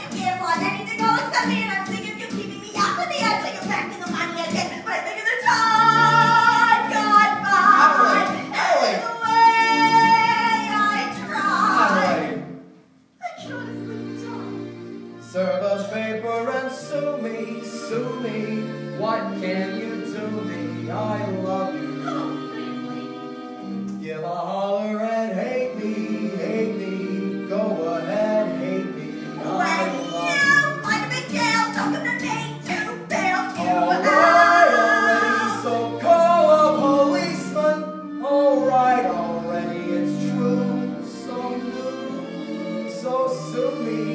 You can't find anything all except me, and I'm sick of you keeping me out with the edge like I'm back in the money again. But I think of the time gone by, and the way I tried. I can honestly die. Serve us paper and sue me, sue me. What can you do me? I love you. Oh, family. Give a holler and hate me, hate me. Go ahead, hate me. When you find a big deal, talking to me to bail you Alright, out. so call a policeman. Alright, already it's true. So new, so sue me.